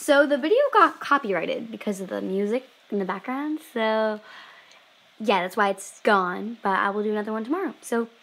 So the video got copyrighted because of the music in the background. So yeah, that's why it's gone. But I will do another one tomorrow. So